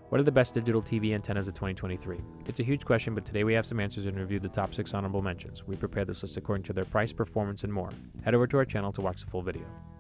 What are the best digital TV antennas of 2023? It's a huge question, but today we have some answers and review the top 6 honorable mentions. We prepared this list according to their price, performance, and more. Head over to our channel to watch the full video.